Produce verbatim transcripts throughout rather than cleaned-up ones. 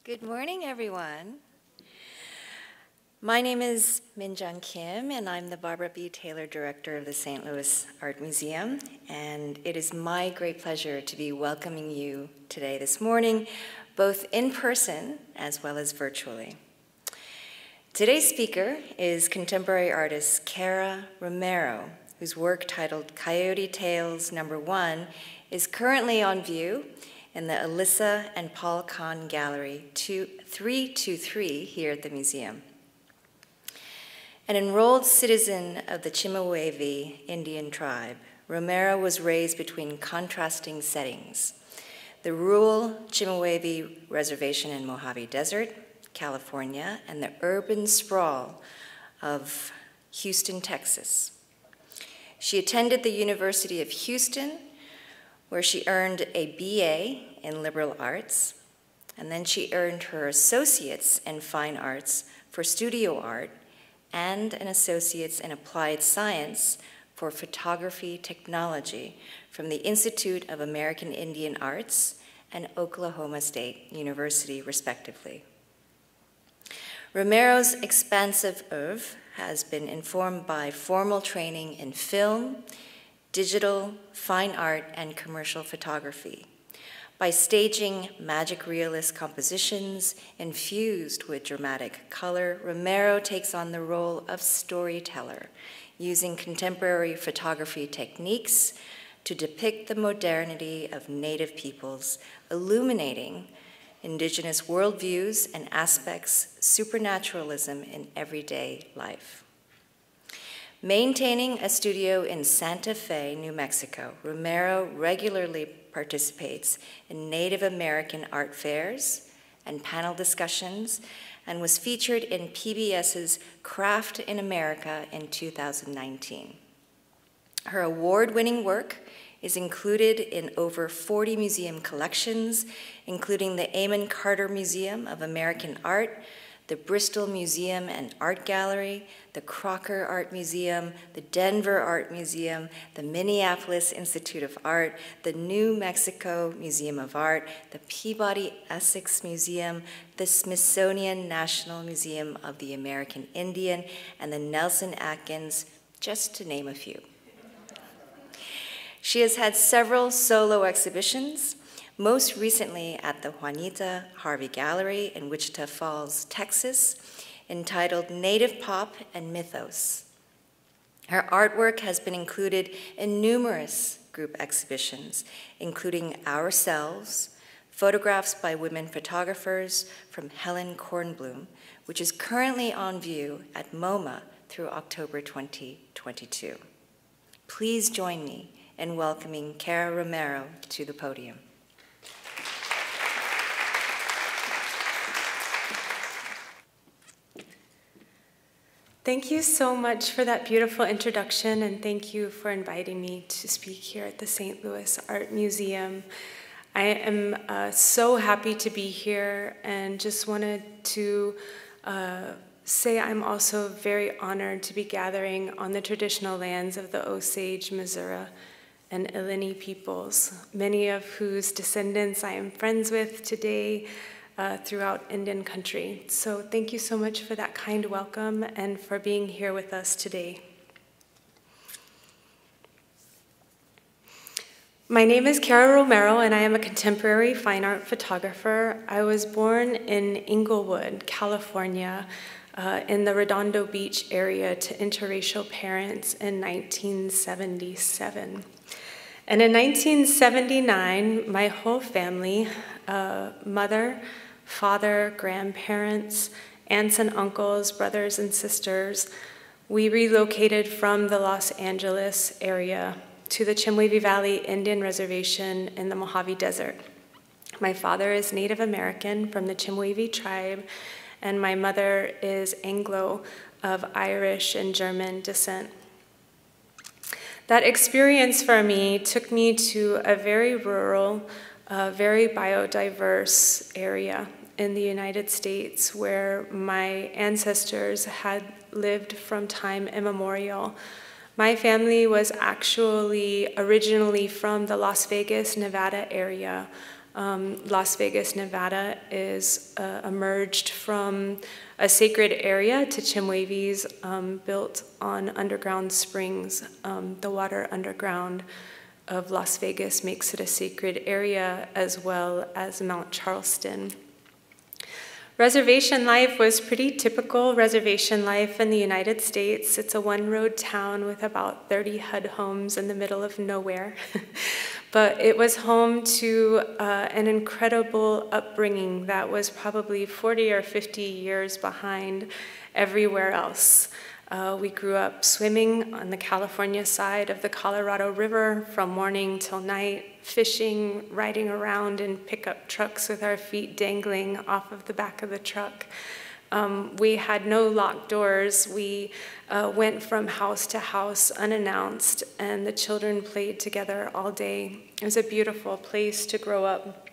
Good morning, everyone. My name is Minjung Kim, and I'm the Barbara B. Taylor Director of the Saint Louis Art Museum, and it is my great pleasure to be welcoming you today this morning, both in person as well as virtually. Today's speaker is contemporary artist Cara Romero, whose work titled Coyote Tales number one is currently on view in the Alyssa and Paul Kahn Gallery three two three here at the museum. An enrolled citizen of the Chemehuevi Indian Tribe, Romero was raised between contrasting settings: the rural Chemehuevi Reservation in Mojave Desert, California, and the urban sprawl of Houston, Texas. She attended the University of Houston, where she earned a B A in liberal arts, and then she earned her associates in fine arts for studio art and an associate's in applied science for photography technology from the Institute of American Indian Arts and Oklahoma State University, respectively. Romero's expansive oeuvre has been informed by formal training in film, digital, fine art, and commercial photography, by staging magic realist compositions infused with dramatic color. Romero takes on the role of storyteller, using contemporary photography techniques to depict the modernity of Native peoples, illuminating indigenous worldviews and aspects supernaturalism in everyday life. Maintaining a studio in Santa Fe, New Mexico, Romero regularly participates in Native American art fairs and panel discussions, and was featured in P B S's Craft in America in two thousand nineteen. Her award-winning work is included in over forty museum collections, including the Amon Carter Museum of American Art, the Bristol Museum and Art Gallery, the Crocker Art Museum, the Denver Art Museum, the Minneapolis Institute of Art, the New Mexico Museum of Art, the Peabody Essex Museum, the Smithsonian National Museum of the American Indian, and the Nelson Atkins, just to name a few. She has had several solo exhibitions, most recently at the Juanita Harvey Gallery in Wichita Falls, Texas, entitled Native Pop and Mythos. Her artwork has been included in numerous group exhibitions, including Ourselves, photographs by women photographers from Helen Kornblum, which is currently on view at MoMA through October twenty twenty-two. Please join me in welcoming Cara Romero to the podium. Thank you so much for that beautiful introduction, and thank you for inviting me to speak here at the Saint Louis Art Museum. I am uh, so happy to be here, and just wanted to uh, say I'm also very honored to be gathering on the traditional lands of the Osage, Missouri, and Illini peoples, many of whose descendants I am friends with today uh, throughout Indian country. So thank you so much for that kind welcome and for being here with us today. My name is Cara Romero, and I am a contemporary fine art photographer. I was born in Inglewood, California, uh, in the Redondo Beach area to interracial parents in nineteen seventy-seven. And in nineteen seventy-nine, my whole family, uh, mother, father, grandparents, aunts and uncles, brothers and sisters, we relocated from the Los Angeles area to the Chemehuevi Valley Indian Reservation in the Mojave Desert. My father is Native American from the Chemehuevi tribe, and my mother is Anglo of Irish and German descent. That experience for me took me to a very rural, uh, very biodiverse area in the United States where my ancestors had lived from time immemorial. My family was actually originally from the Las Vegas, Nevada area, Um, Las Vegas, Nevada is uh, emerged from a sacred area to Chemehuevis um, built on underground springs. Um, the water underground of Las Vegas makes it a sacred area, as well as Mount Charleston. Reservation life was pretty typical reservation life in the United States. It's a one-road town with about thirty H U D homes in the middle of nowhere. But it was home to uh, an incredible upbringing that was probably forty or fifty years behind everywhere else. Uh, we grew up swimming on the California side of the Colorado River from morning till night, fishing, riding around in pickup trucks with our feet dangling off of the back of the truck. Um, we had no locked doors. We uh, went from house to house unannounced, and the children played together all day. It was a beautiful place to grow up.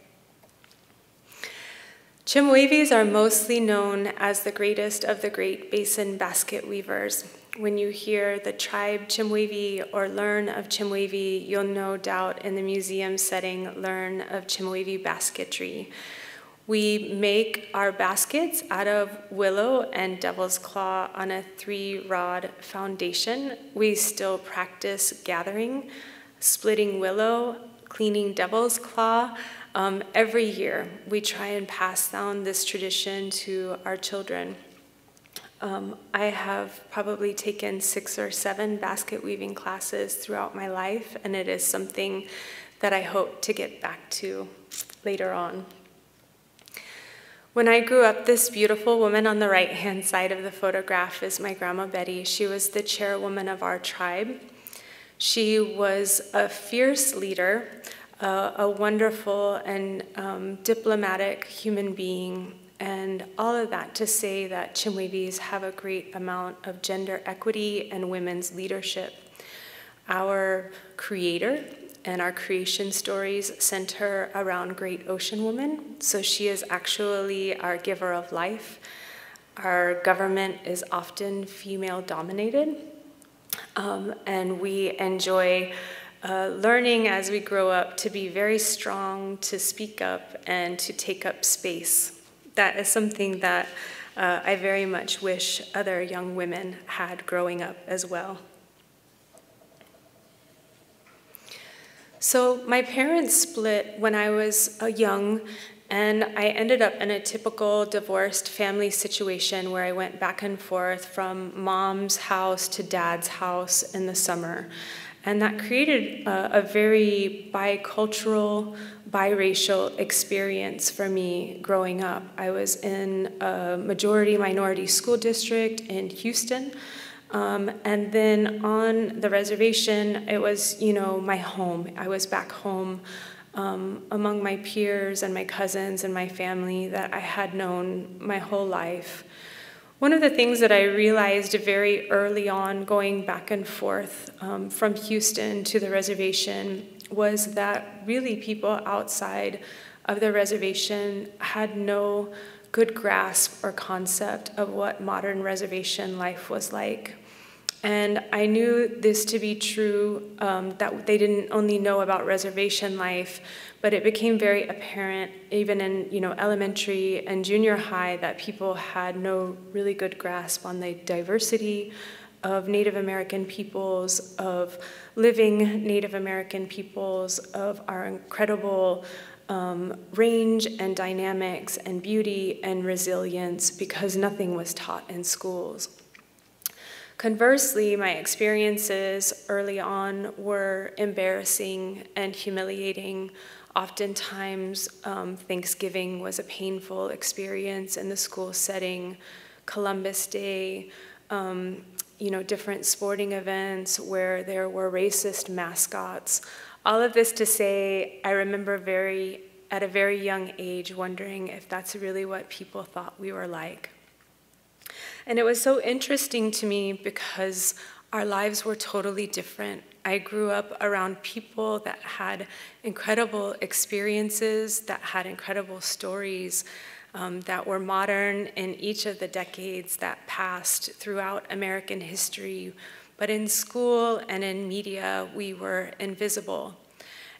Chemehuevis are mostly known as the greatest of the Great Basin basket weavers. When you hear the tribe Chemehuevi or learn of Chemehuevi, you'll no doubt in the museum setting learn of Chemehuevi basketry. We make our baskets out of willow and devil's claw on a three-rod foundation. We still practice gathering, splitting willow, cleaning devil's claw. Um, every year, we try and pass down this tradition to our children. Um, I have probably taken six or seven basket weaving classes throughout my life, and it is something that I hope to get back to later on. When I grew up, this beautiful woman on the right-hand side of the photograph is my Grandma Betty. She was the chairwoman of our tribe. She was a fierce leader, uh, a wonderful and um, diplomatic human being, and all of that to say that Chemehuevis have a great amount of gender equity and women's leadership. Our creator and our creation stories center around Great Ocean Woman, so she is actually our giver of life. Our government is often female-dominated, um, and we enjoy uh, learning as we grow up to be very strong, to speak up, and to take up space. That is something that uh, I very much wish other young women had growing up as well. So my parents split when I was uh, young, and I ended up in a typical divorced family situation where I went back and forth from mom's house to dad's house in the summer. And that created uh, a very bicultural, biracial experience for me growing up. I was in a majority minority school district in Houston. Um, and then on the reservation, it was, you know, my home. I was back home um, among my peers and my cousins and my family that I had known my whole life. One of the things that I realized very early on going back and forth um, from Houston to the reservation was that really people outside of the reservation had no good grasp or concept of what modern reservation life was like. And I knew this to be true, um, that they didn't only know about reservation life, but it became very apparent even in, you know, elementary and junior high that people had no really good grasp on the diversity of Native American peoples, of living Native American peoples, of our incredible um, range and dynamics and beauty and resilience, because nothing was taught in schools. Conversely, my experiences early on were embarrassing and humiliating. Oftentimes, um, Thanksgiving was a painful experience in the school setting. Columbus Day, um, you know, different sporting events where there were racist mascots. All of this to say, I remember very, at a very young age wondering if that's really what people thought we were like. And it was so interesting to me because our lives were totally different. I grew up around people that had incredible experiences, that had incredible stories, um, that were modern in each of the decades that passed throughout American history. But in school and in media, we were invisible.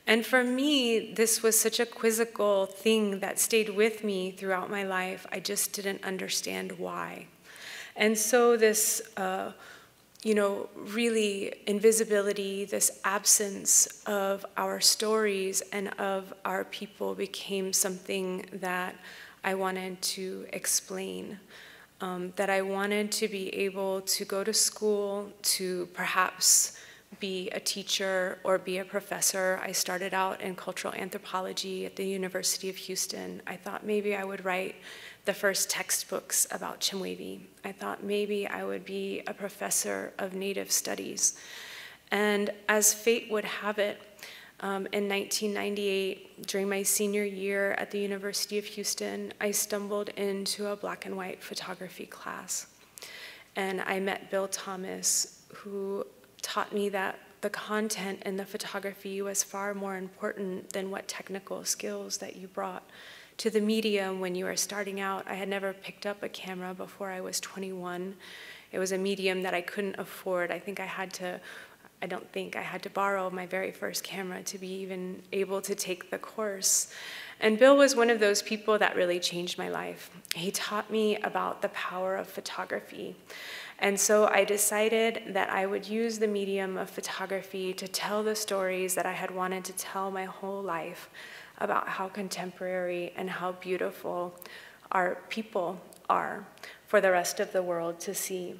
And for me, this was such a quizzical thing that stayed with me throughout my life. I just didn't understand why. And so this, uh, you know, really invisibility, this absence of our stories and of our people became something that I wanted to explain. Um, that I wanted to be able to go to school, to perhaps be a teacher or be a professor. I started out in cultural anthropology at the University of Houston. I thought maybe I would write the first textbooks about Chemehuevi. I thought maybe I would be a professor of Native studies. And as fate would have it, um, in nineteen ninety-eight, during my senior year at the University of Houston, I stumbled into a black and white photography class. And I met Bill Thomas, who taught me that the content in the photography was far more important than what technical skills that you brought to the medium when you were starting out. I had never picked up a camera before I was twenty-one. It was a medium that I couldn't afford. I think I had to, I don't think I had to borrow my very first camera to be even able to take the course. And Bill was one of those people that really changed my life. He taught me about the power of photography. And so I decided that I would use the medium of photography to tell the stories that I had wanted to tell my whole life about how contemporary and how beautiful our people are for the rest of the world to see.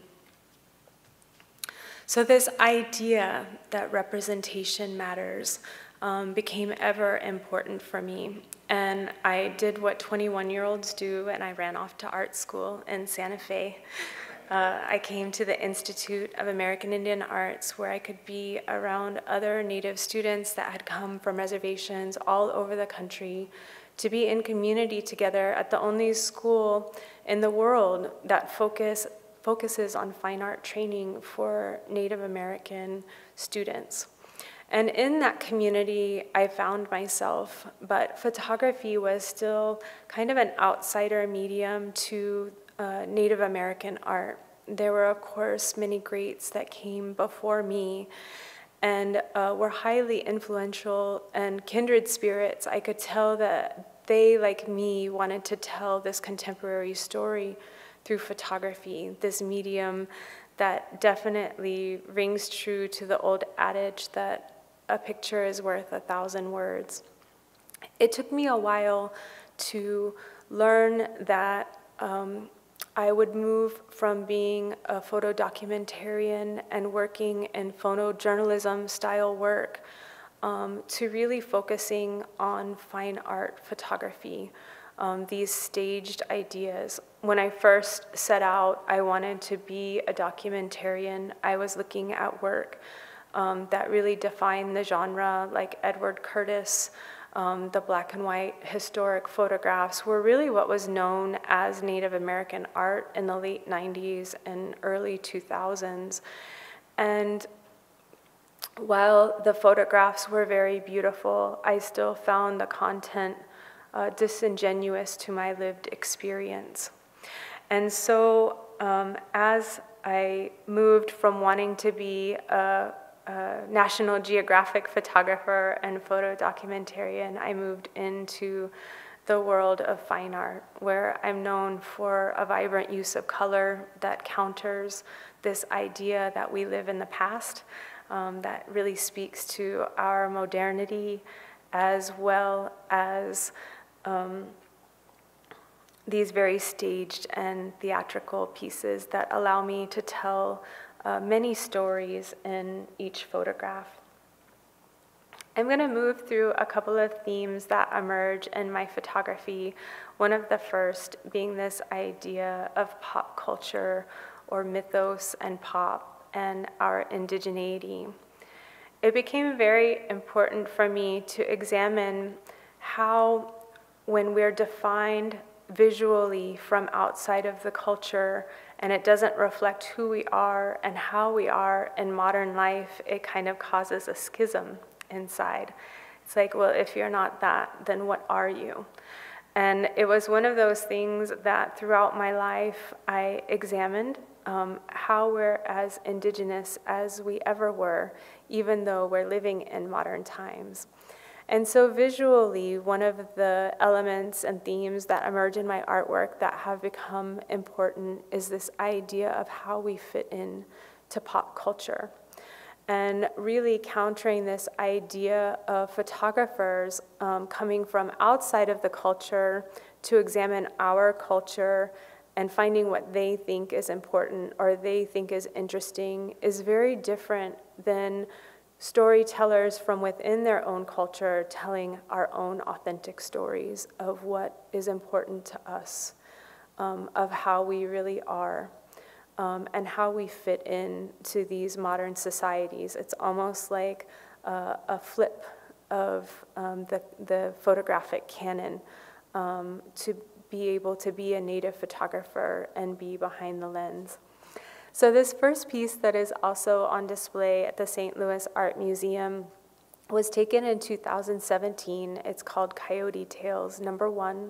So this idea that representation matters um, became ever important for me. And I did what twenty-one-year-olds do, and I ran off to art school in Santa Fe. Uh, I came to the Institute of American Indian Arts, where I could be around other Native students that had come from reservations all over the country to be in community together at the only school in the world that focus, focuses on fine art training for Native American students. And in that community, I found myself, but photography was still kind of an outsider medium to uh, Native American art. There were, of course, many greats that came before me and uh, were highly influential and kindred spirits. I could tell that they, like me, wanted to tell this contemporary story through photography, this medium that definitely rings true to the old adage that a picture is worth a thousand words. It took me a while to learn that um, I would move from being a photo documentarian and working in photojournalism style work um, to really focusing on fine art photography, um, these staged ideas. When I first set out, I wanted to be a documentarian. I was looking at work Um, that really define the genre, like Edward Curtis. Um, the black and white historic photographs were really what was known as Native American art in the late nineties and early two thousands. And while the photographs were very beautiful, I still found the content uh, disingenuous to my lived experience. And so um, as I moved from wanting to be a Uh, National Geographic photographer and photo documentarian, I moved into the world of fine art, where I'm known for a vibrant use of color that counters this idea that we live in the past, um, that really speaks to our modernity, as well as um, these very staged and theatrical pieces that allow me to tell Uh, many stories in each photograph. I'm going to move through a couple of themes that emerge in my photography, one of the first being this idea of pop culture or mythos and pop and our indigeneity. It became very important for me to examine how, when we're defined visually from outside of the culture and it doesn't reflect who we are and how we are in modern life, it kind of causes a schism inside. It's like, well, if you're not that, then what are you? And it was one of those things that throughout my life I examined um, how we're as indigenous as we ever were, even though we're living in modern times. And so visually, one of the elements and themes that emerge in my artwork that have become important is this idea of how we fit in to pop culture. And really countering this idea of photographers um, coming from outside of the culture to examine our culture and finding what they think is important or they think is interesting is very different than storytellers from within their own culture telling our own authentic stories of what is important to us, um, of how we really are. Um, and how we fit in to these modern societies. It's almost like uh, a flip of um, the, the photographic canon um, to be able to be a native photographer and be behind the lens. So this first piece that is also on display at the Saint Louis Art Museum was taken in two thousand seventeen. It's called Coyote Tales number one,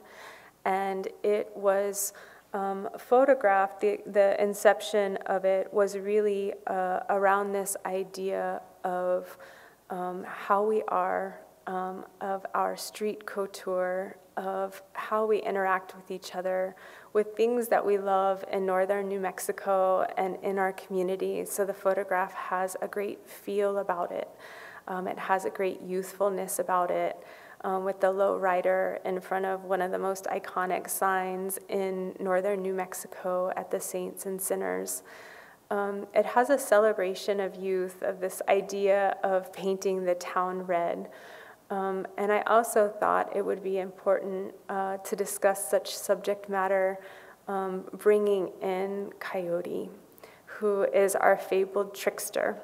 and it was Um, photographed, the, the inception of it was really uh, around this idea of um, how we are, um, of our street couture, of how we interact with each other, with things that we love in northern New Mexico and in our community. So the photograph has a great feel about it. Um, it has a great youthfulness about it. Um, with the lowrider in front of one of the most iconic signs in northern New Mexico at the Saints and Sinners. Um, it has a celebration of youth, of this idea of painting the town red. Um, and I also thought it would be important uh, to discuss such subject matter, um, bringing in Coyote, who is our fabled trickster.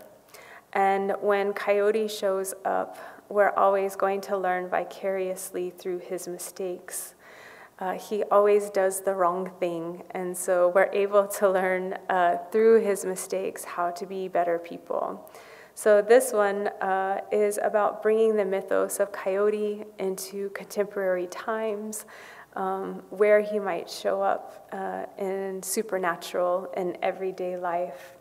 And when Coyote shows up, we're always going to learn vicariously through his mistakes. Uh, he always does the wrong thing, and so we're able to learn uh, through his mistakes how to be better people. So this one uh, is about bringing the mythos of Coyote into contemporary times, um, where he might show up uh, in supernatural and everyday life.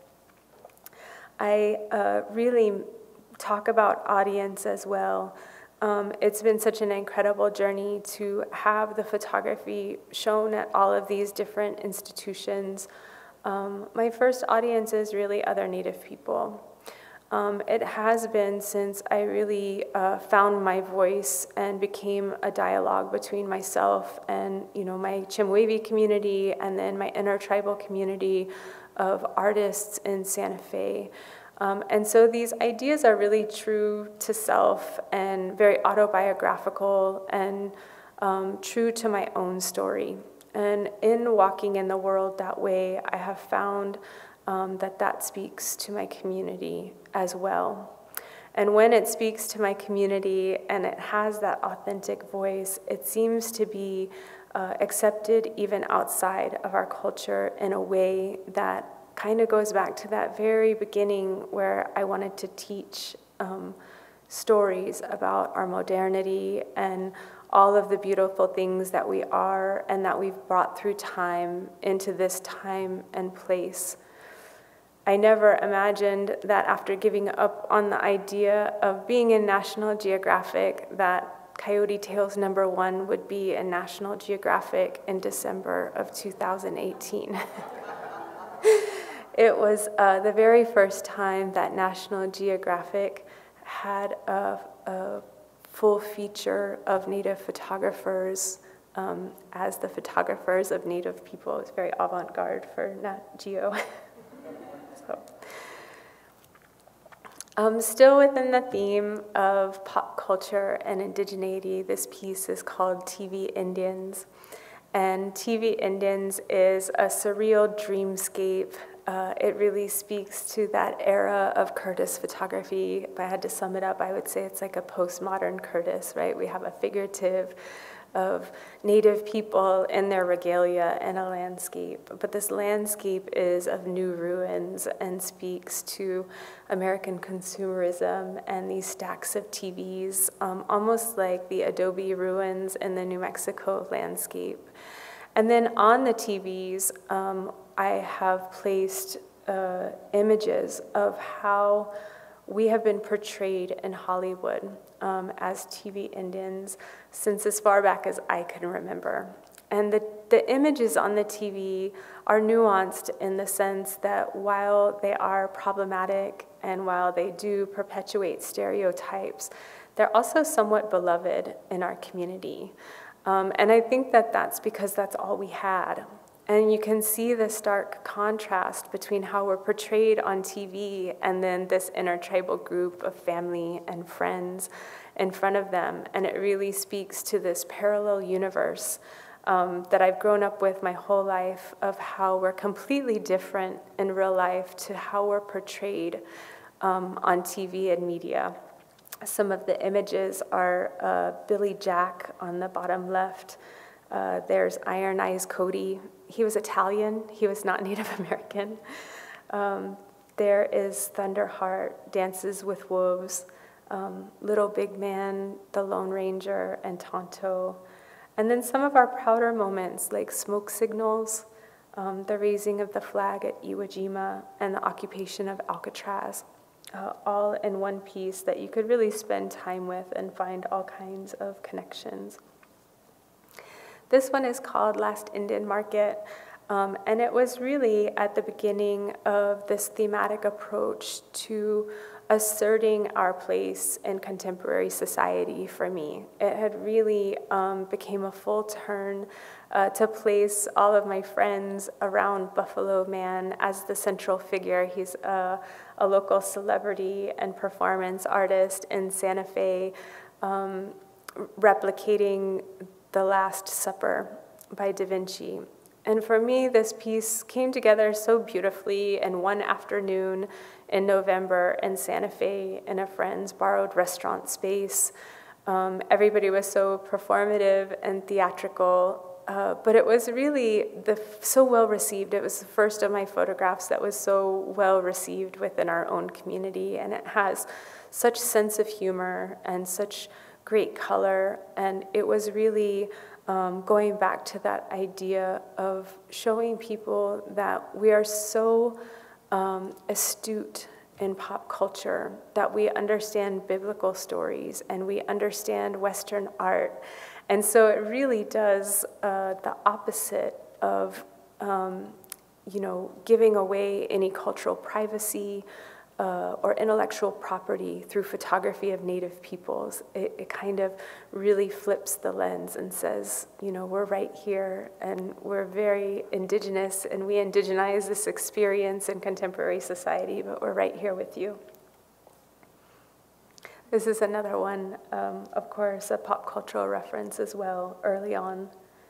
I uh, really talk about audience as well. Um, it's been such an incredible journey to have the photography shown at all of these different institutions. Um, my first audience is really other Native people. Um, it has been since I really uh, found my voice and became a dialogue between myself and, you know, my Chemehuevi community and then my intertribal community of artists in Santa Fe. Um, and so these ideas are really true to self and very autobiographical and um, true to my own story. And in walking in the world that way, I have found um, that that speaks to my community as well. And when it speaks to my community and it has that authentic voice, it seems to be uh, accepted even outside of our culture in a way that kind of goes back to that very beginning where I wanted to teach um, stories about our modernity and all of the beautiful things that we are and that we've brought through time into this time and place. I never imagined that after giving up on the idea of being in National Geographic, that Coyote Tales number one would be in National Geographic in December of two thousand eighteen. It was uh, the very first time that National Geographic had a, a full feature of Native photographers um, as the photographers of Native people. It was very avant-garde for Nat Geo. so. Um, still within the theme of pop culture and indigeneity, this piece is called T V Indians. And T V Indians is a surreal dreamscape. Uh, it really speaks to that era of Curtis photography. If I had to sum it up, I would say it's like a postmodern Curtis, right? We have a figurative of Native people in their regalia and a landscape. But this landscape is of new ruins and speaks to American consumerism and these stacks of T Vs, um, almost like the Adobe ruins in the New Mexico landscape. And then on the T Vs, um, I have placed uh, images of how we have been portrayed in Hollywood um, as T V Indians since as far back as I can remember. And the, the images on the T V are nuanced in the sense that while they are problematic and while they do perpetuate stereotypes, they're also somewhat beloved in our community. Um, and I think that that's because that's all we had. And you can see the stark contrast between how we're portrayed on T V and then this intertribal group of family and friends in front of them. And it really speaks to this parallel universe um, that I've grown up with my whole life of how we're completely different in real life to how we're portrayed um, on T V and media. Some of the images are uh, Billy Jack on the bottom left. Uh, there's Iron Eyes Cody. He was Italian. He was not Native American. Um, there is Thunderheart, Dances with Wolves, um, Little Big Man, The Lone Ranger, and Tonto. And then some of our prouder moments like Smoke Signals, um, the raising of the flag at Iwo Jima, and the occupation of Alcatraz, uh, all in one piece that you could really spend time with and find all kinds of connections. This one is called Last Indian Market, um, and it was really at the beginning of this thematic approach to asserting our place in contemporary society for me. It had really um, became a full turn uh, to place all of my friends around Buffalo Man as the central figure. He's a, a local celebrity and performance artist in Santa Fe, um, replicating The Last Supper by Da Vinci. And for me, this piece came together so beautifully in one afternoon in November in Santa Fe in a friend's borrowed restaurant space. Um, everybody was so performative and theatrical, uh, but it was really the, so well received. It was the first of my photographs that was so well received within our own community, and it has such sense of humor and such great color, and it was really um, going back to that idea of showing people that we are so um, astute in pop culture, that we understand biblical stories and we understand Western art. And so it really does uh, the opposite of um, you know, giving away any cultural privacy Uh, or intellectual property through photography of Native peoples. It, it kind of really flips the lens and says, you know, we're right here and we're very indigenous and we indigenize this experience in contemporary society, but we're right here with you. This is another one, um, of course, a pop cultural reference as well, early on.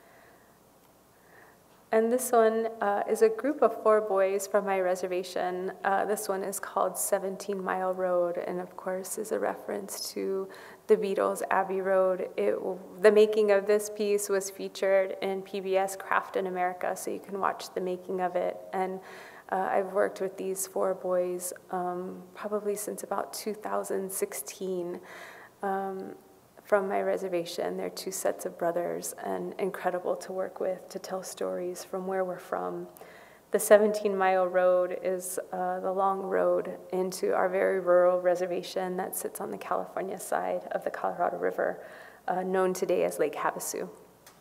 And this one uh, is a group of four boys from my reservation. Uh, this one is called seventeen mile road, and of course is a reference to the Beatles' Abbey Road. It, the making of this piece was featured in P B S Craft in America, so you can watch the making of it. And uh, I've worked with these four boys um, probably since about two thousand sixteen. Um, From my reservation. They're two sets of brothers and incredible to work with, to tell stories from where we're from. The seventeen mile road is uh, the long road into our very rural reservation that sits on the California side of the Colorado River, uh, known today as Lake Havasu.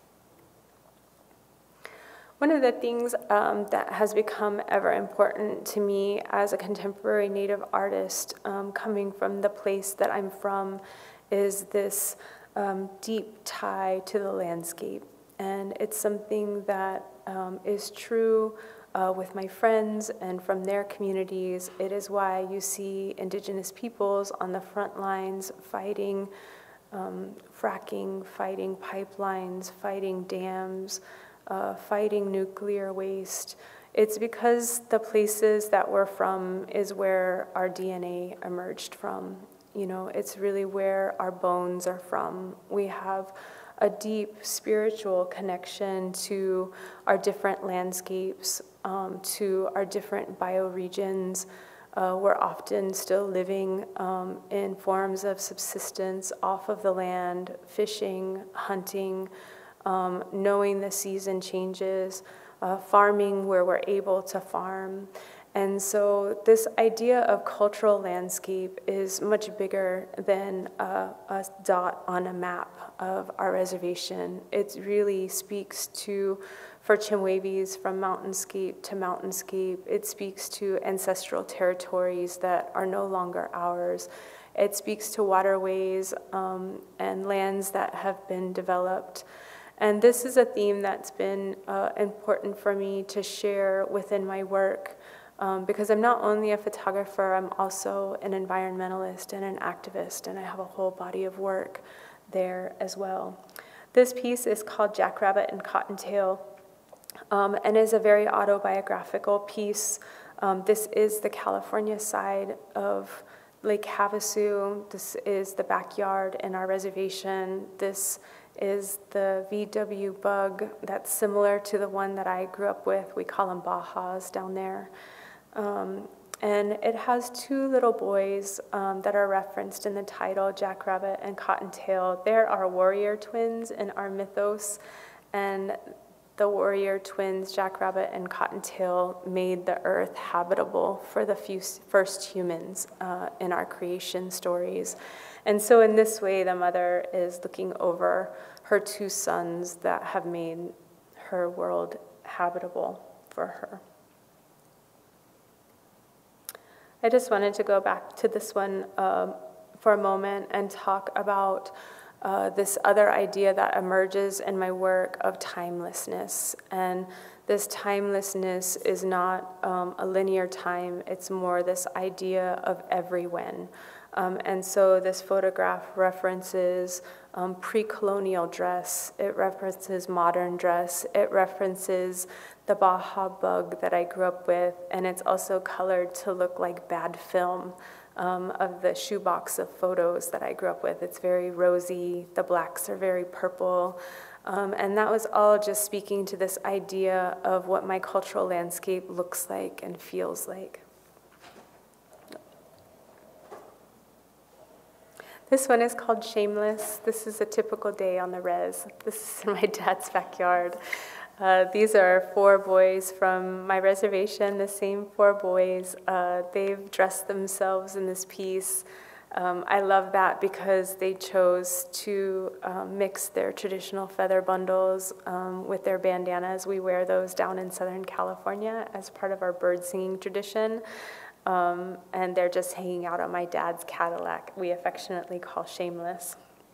One of the things um, that has become ever important to me as a contemporary Native artist, um, coming from the place that I'm from, is this um, deep tie to the landscape. And it's something that um, is true uh, with my friends and from their communities. It is why you see Indigenous peoples on the front lines fighting um, fracking, fighting pipelines, fighting dams, uh, fighting nuclear waste. It's because the places that we're from is where our D N A emerged from. You know, it's really where our bones are from. We have a deep spiritual connection to our different landscapes, um, to our different bioregions. Uh, we're often still living um, in forms of subsistence off of the land, fishing, hunting, um, knowing the season changes, uh, farming where we're able to farm. and so this idea of cultural landscape is much bigger than a, a dot on a map of our reservation. It really speaks to, for Chemehuevis, from mountainscape to mountainscape. It speaks to ancestral territories that are no longer ours. It speaks to waterways um, and lands that have been developed. And this is a theme that's been uh, important for me to share within my work, um, because I'm not only a photographer, I'm also an environmentalist and an activist, and I have a whole body of work there as well. This piece is called Jackrabbit and Cottontail, um, and is a very autobiographical piece. Um, this is the California side of Lake Havasu. This is the backyard in our reservation. This is the V W bug that's similar to the one that I grew up with. We call them Bajas down there. Um, and it has two little boys um, that are referenced in the title, Jackrabbit and Cottontail. They're our warrior twins in our mythos, and the warrior twins, Jackrabbit and Cottontail, made the earth habitable for the few first humans uh, in our creation stories. And so in this way, the mother is looking over her two sons that have made her world habitable for her. I just wanted to go back to this one uh, for a moment and talk about uh, this other idea that emerges in my work of timelessness. And this timelessness is not um, a linear time, it's more this idea of every when. Um, and so this photograph references um, pre-colonial dress, it references modern dress, it references the Baja bug that I grew up with, and it's also colored to look like bad film um, of the shoebox of photos that I grew up with. It's very rosy, the blacks are very purple, um, and that was all just speaking to this idea of what my cultural landscape looks like and feels like. This one is called Shameless. This is a typical day on the res. This is in my dad's backyard. Uh, these are four boys from my reservation, the same four boys. Uh, they've dressed themselves in this piece. Um, I love that because they chose to um, mix their traditional feather bundles um, with their bandanas. We wear those down in Southern California as part of our bird singing tradition. Um, and they're just hanging out on my dad's Cadillac, we affectionately call Shameless.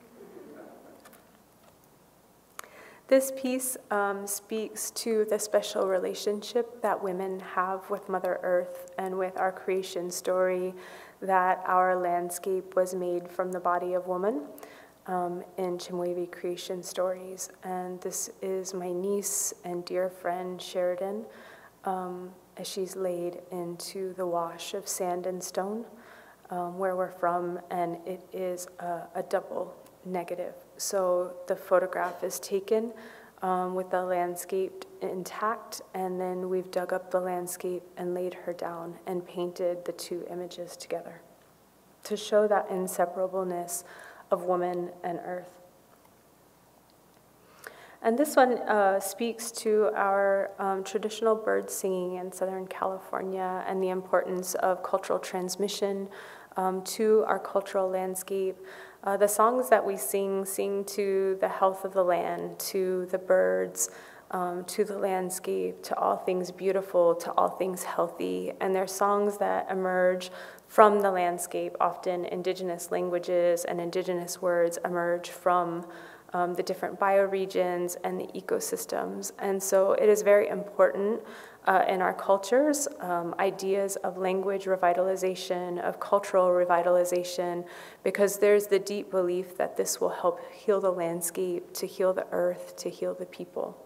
This piece um, speaks to the special relationship that women have with Mother Earth and with our creation story, that our landscape was made from the body of woman um, in Chemehuevi creation stories. And this is my niece and dear friend Sheridan, um, as she's laid into the wash of sand and stone, um, where we're from, and it is a, a double negative. So the photograph is taken um, with the landscape intact, and then we've dug up the landscape and laid her down and painted the two images together to show that inseparableness of woman and earth. And this one uh, speaks to our um, traditional bird singing in Southern California and the importance of cultural transmission um, to our cultural landscape. Uh, the songs that we sing sing to the health of the land, to the birds, um, to the landscape, to all things beautiful, to all things healthy. And they're songs that emerge from the landscape. Often indigenous languages and indigenous words emerge from Um, the different bioregions and the ecosystems. And so it is very important uh, in our cultures, um, ideas of language revitalization, of cultural revitalization, because there's the deep belief that this will help heal the landscape, to heal the earth, to heal the people.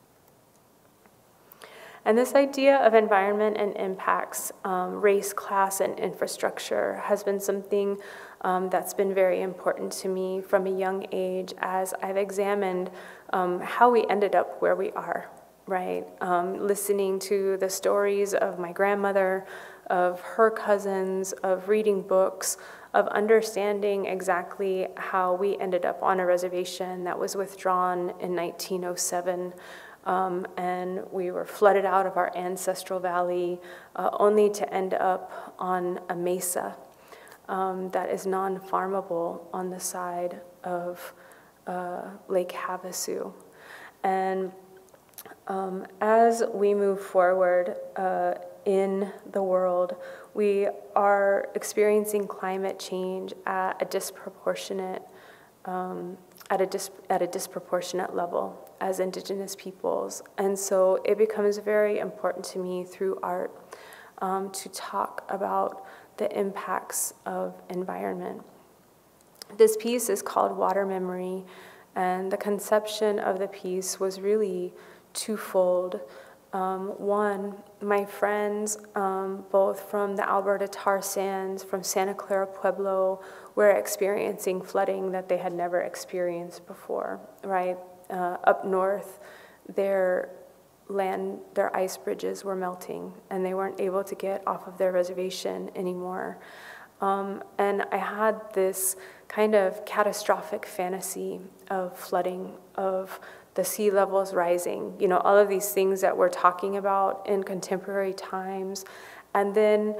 And this idea of environment and impacts, um, race, class, and infrastructure has been something um, that's been very important to me from a young age as I've examined um, how we ended up where we are, right? Um, listening to the stories of my grandmother, of her cousins, of reading books, of understanding exactly how we ended up on a reservation that was withdrawn in nineteen oh seven. Um, and we were flooded out of our ancestral valley, uh, only to end up on a mesa um, that is non-farmable on the side of uh, Lake Havasu. And um, as we move forward uh, in the world, we are experiencing climate change at a disproportionate um, at a dis at a disproportionate level as Indigenous peoples. And so it becomes very important to me through art um, to talk about the impacts of environment. This piece is called Water Memory, and the conception of the piece was really twofold. Um, one, my friends, um, both from the Alberta tar sands, from Santa Clara Pueblo, were experiencing flooding that they had never experienced before, right? Uh, up north, their land, their ice bridges were melting, and they weren't able to get off of their reservation anymore. Um, and I had this kind of catastrophic fantasy of flooding, of the sea levels rising, you know, all of these things that we're talking about in contemporary times. And then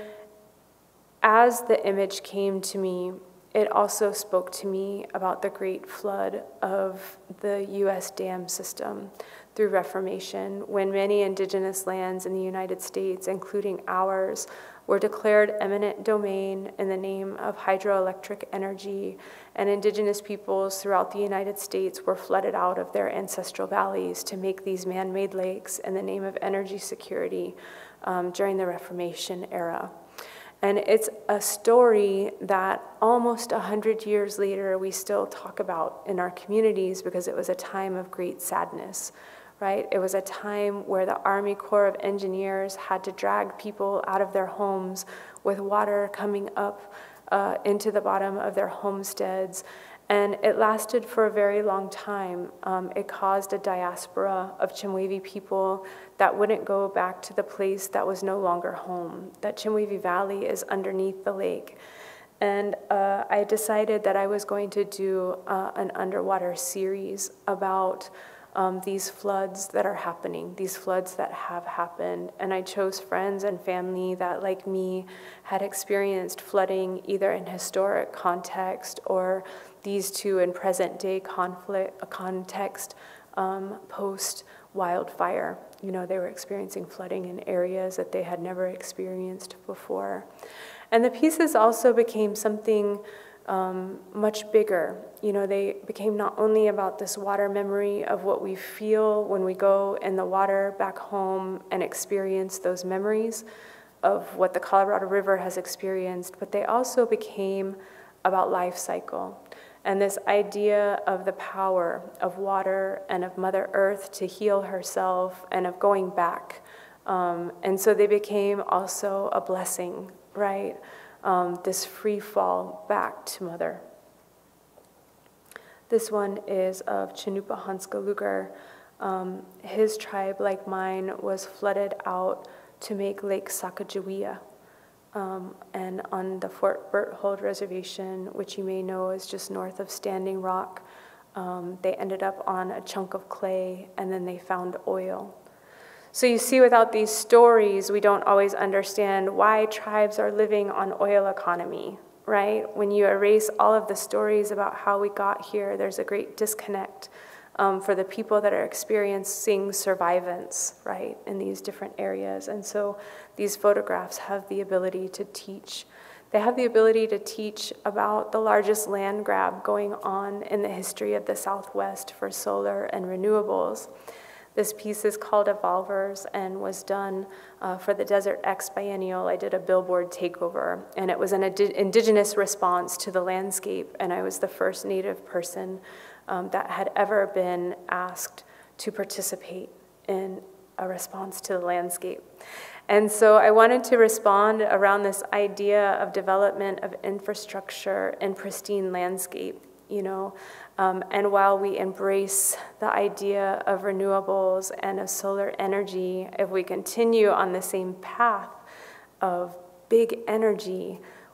as the image came to me, it also spoke to me about the great flood of the U S dam system through Reformation, when many Indigenous lands in the United States, including ours, were declared eminent domain in the name of hydroelectric energy, and Indigenous peoples throughout the United States were flooded out of their ancestral valleys to make these man-made lakes in the name of energy security um, during the Reformation era. And it's a story that almost a hundred years later we still talk about in our communities, because it was a time of great sadness, right? It was a time where the Army Corps of Engineers had to drag people out of their homes with water coming up uh, into the bottom of their homesteads. And it lasted for a very long time. Um, it caused a diaspora of Chemehuevi people that wouldn't go back to the place that was no longer home. That Chemehuevi Valley is underneath the lake. And uh, I decided that I was going to do uh, an underwater series about um, these floods that are happening, these floods that have happened. And I chose friends and family that, like me, had experienced flooding either in historic context or these two in present-day conflict context um, post-wildfire. You know, they were experiencing flooding in areas that they had never experienced before. And the pieces also became something um, much bigger. You know, they became not only about this water memory of what we feel when we go in the water back home and experience those memories of what the Colorado River has experienced, but they also became about life cycle. And this idea of the power of water and of Mother Earth to heal herself and of going back. Um, and so they became also a blessing, right? Um, this free fall back to Mother. This one is of Chinupa Hanska Lugar. Um, his tribe, like mine, was flooded out to make Lake Sacagawea. Um, and on the Fort Berthold Reservation, which you may know is just north of Standing Rock, um, they ended up on a chunk of clay, and then they found oil. So you see, without these stories, we don't always understand why tribes are living on oil economy, right? When you erase all of the stories about how we got here, there's a great disconnect um, for the people that are experiencing survivance, right, in these different areas. And so these photographs have the ability to teach. They have the ability to teach about the largest land grab going on in the history of the Southwest for solar and renewables. This piece is called Evolvers and was done uh, for the Desert X Biennial. I did a billboard takeover, and it was an indigenous response to the landscape, and I was the first Native person um, that had ever been asked to participate in a response to the landscape. And so I wanted to respond around this idea of development of infrastructure and pristine landscape, you know, um, and while we embrace the idea of renewables and of solar energy, if we continue on the same path of big energy,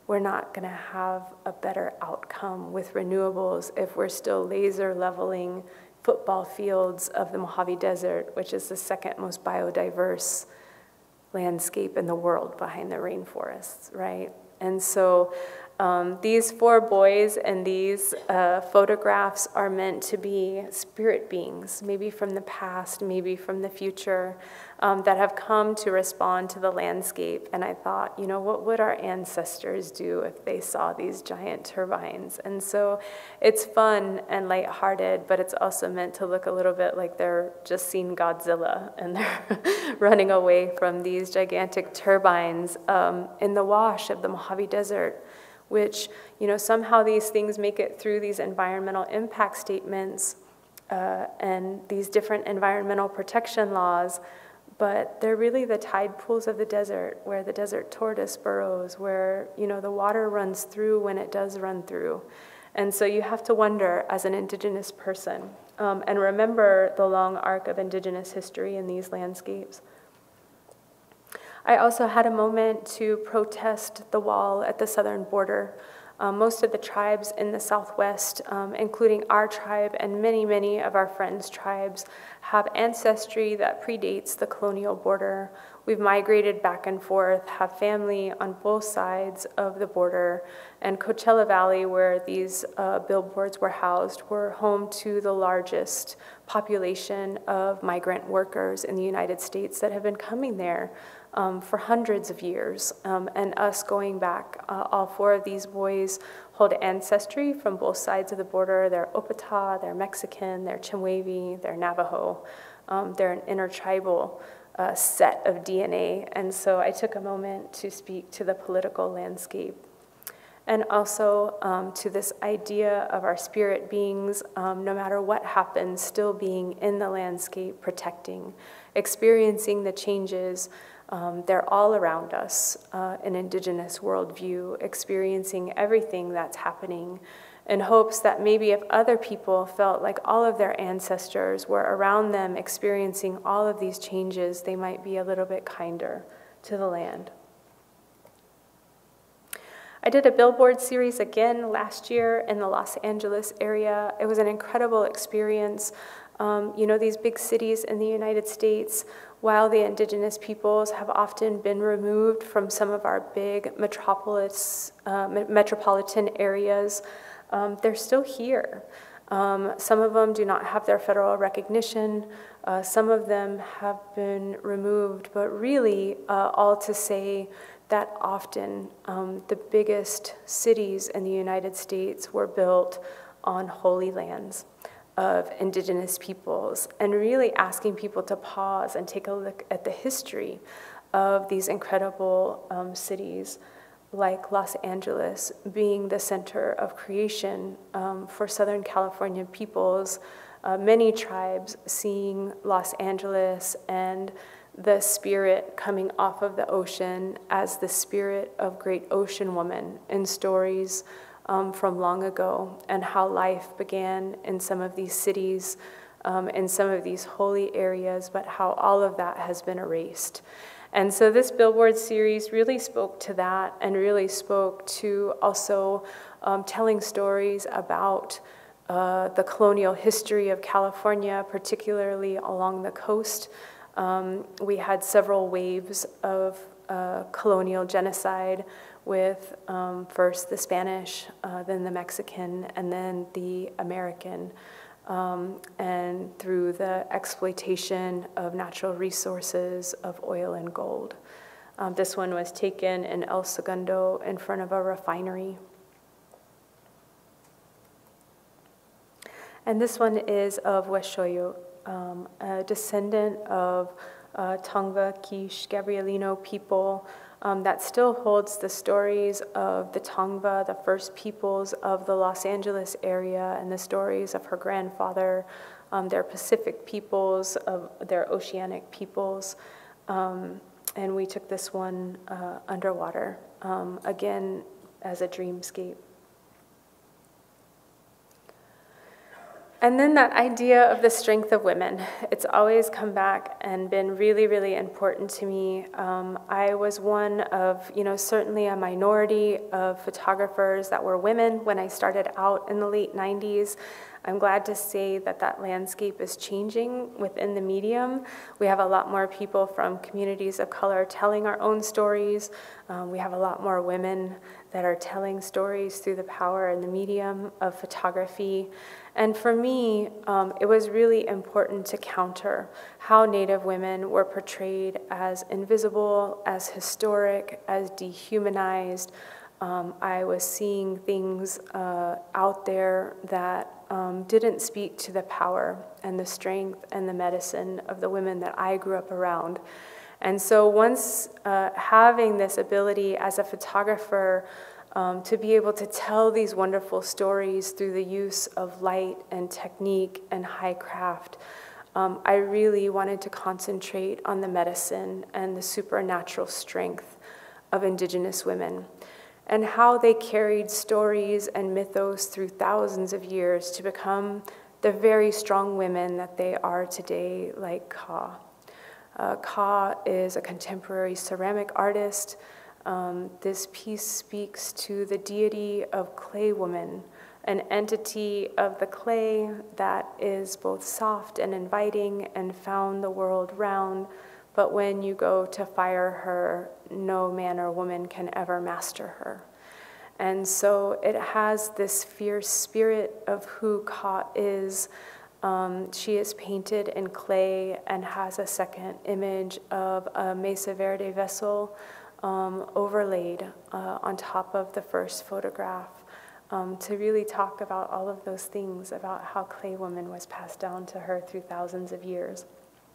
we're not going to have a better outcome with renewables if we're still laser leveling football fields of the Mojave Desert, which is the second most biodiverse landscape in the world behind the rainforests, right? And so um, these four boys and these uh, photographs are meant to be spirit beings, maybe from the past, maybe from the future, um, that have come to respond to the landscape. And I thought, you know, what would our ancestors do if they saw these giant turbines? And so it's fun and lighthearted, but it's also meant to look a little bit like they're just seeing Godzilla and they're running away from these gigantic turbines um, in the wash of the Mojave Desert, which, you know, somehow these things make it through these environmental impact statements uh, and these different environmental protection laws, but they're really the tide pools of the desert, where the desert tortoise burrows, where, you know, the water runs through when it does run through. And so you have to wonder, as an Indigenous person, um, and remember the long arc of Indigenous history in these landscapes. I also had a moment to protest the wall at the southern border. Um, most of the tribes in the Southwest, um, including our tribe and many, many of our friends' tribes, have ancestry that predates the colonial border. We've migrated back and forth, have family on both sides of the border, and Coachella Valley, where these uh, billboards were housed, were home to the largest population of migrant workers in the United States that have been coming there Um, for hundreds of years, um, and us going back. Uh, all four of these boys hold ancestry from both sides of the border. They're Opata, they're Mexican, they're Chemehuevi, they're Navajo. Um, they're an intertribal uh, set of D N A, and so I took a moment to speak to the political landscape. And also um, to this idea of our spirit beings, um, no matter what happens, still being in the landscape, protecting, experiencing the changes. Um, they're all around us, uh, an Indigenous worldview, experiencing everything that's happening in hopes that maybe if other people felt like all of their ancestors were around them experiencing all of these changes, they might be a little bit kinder to the land. I did a billboard series again last year in the Los Angeles area. It was an incredible experience. Um, you know, these big cities in the United States, while the Indigenous peoples have often been removed from some of our big metropolis, uh, metropolitan areas, um, they're still here. Um, some of them do not have their federal recognition. Uh, some of them have been removed, but really uh, all to say that often um, the biggest cities in the United States were built on holy lands of Indigenous peoples, and really asking people to pause and take a look at the history of these incredible um, cities, like Los Angeles being the center of creation um, for Southern California peoples, uh, many tribes seeing Los Angeles and the spirit coming off of the ocean as the spirit of great ocean woman in stories Um, from long ago, and how life began in some of these cities, um, in some of these holy areas, but how all of that has been erased. And so this billboard series really spoke to that, and really spoke to also um, telling stories about uh, the colonial history of California, particularly along the coast. Um, we had several waves of uh, colonial genocide, with um, first the Spanish, uh, then the Mexican, and then the American, um, and through the exploitation of natural resources of oil and gold. Um, this one was taken in El Segundo in front of a refinery. And this one is of Huachoyo, um, a descendant of uh, Tongva, Quiche, Gabrielino people, Um, that still holds the stories of the Tongva, the first peoples of the Los Angeles area, and the stories of her grandfather, um, their Pacific peoples, of their oceanic peoples. Um, and we took this one uh, underwater, um, again, as a dreamscape. And then that idea of the strength of women, it's always come back and been really, really important to me. Um, I was one of, you know, certainly a minority of photographers that were women when I started out in the late nineties. I'm glad to say that that landscape is changing within the medium. We have a lot more people from communities of color telling our own stories. Um, we have a lot more women that are telling stories through the power and the medium of photography. And for me, um, it was really important to counter how Native women were portrayed as invisible, as historic, as dehumanized. Um, I was seeing things uh, out there that um, didn't speak to the power and the strength and the medicine of the women that I grew up around. And so once uh, having this ability as a photographer um, to be able to tell these wonderful stories through the use of light and technique and high craft, um, I really wanted to concentrate on the medicine and the supernatural strength of Indigenous women, and how they carried stories and mythos through thousands of years to become the very strong women that they are today, like Ka. Uh, Ka is a contemporary ceramic artist. Um, this piece speaks to the deity of clay woman, an entity of the clay that is both soft and inviting and found the world round, but when you go to fire her, no man or woman can ever master her. And so it has this fierce spirit of who Ka is. Um, she is painted in clay and has a second image of a Mesa Verde vessel um, overlaid uh, on top of the first photograph um, to really talk about all of those things about how clay woman was passed down to her through thousands of years.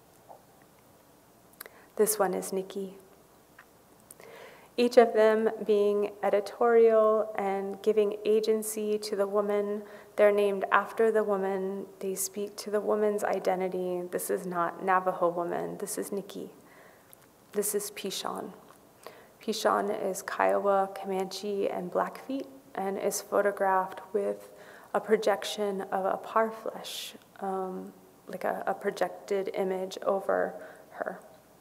This one is Nikki. Each of them being editorial and giving agency to the woman. They're named after the woman. They speak to the woman's identity. This is not Navajo woman. This is Nikki. This is Pishan. Pishan is Kiowa, Comanche, and Blackfeet, and is photographed with a projection of a parfleche, um, like a, a projected image over her.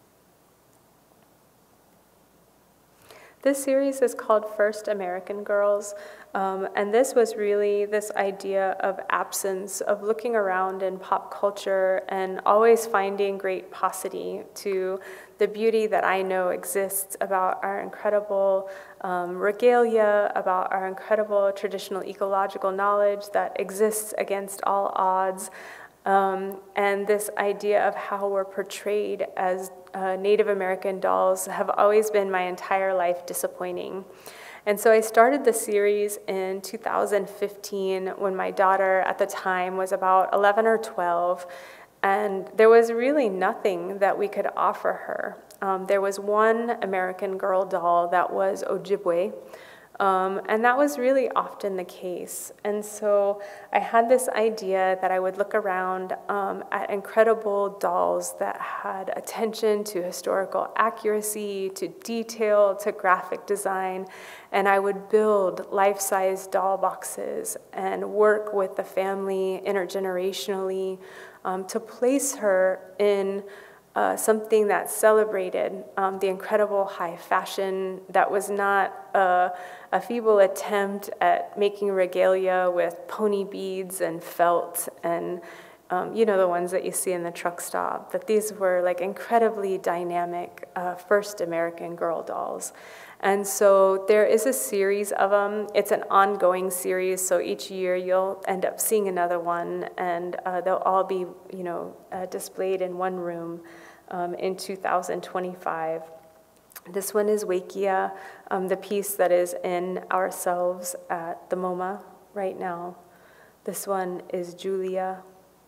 This series is called First American Girls, um, and this was really this idea of absence, of looking around in pop culture and always finding great paucity to the beauty that I know exists about our incredible um, regalia, about our incredible traditional ecological knowledge that exists against all odds. Um, and this idea of how we're portrayed as uh, Native American dolls have always been my entire life disappointing. And so I started the series in two thousand fifteen when my daughter at the time was about eleven or twelve, and there was really nothing that we could offer her. Um, there was one American Girl doll that was Ojibwe, Um, and that was really often the case. And so I had this idea that I would look around um, at incredible dolls that had attention to historical accuracy, to detail, to graphic design, and I would build life-size doll boxes and work with the family intergenerationally um, to place her in Uh, something that celebrated um, the incredible high fashion that was not a, a feeble attempt at making regalia with pony beads and felt and, um, you know, the ones that you see in the truck stop, that these were like incredibly dynamic uh, first American Girl dolls. And so there is a series of them. It's an ongoing series, so each year you'll end up seeing another one, and uh, they'll all be, you know, uh, displayed in one room um, in two thousand twenty-five. This one is Wakia, um, the piece that is in ourselves at the MoMA right now. This one is Julia.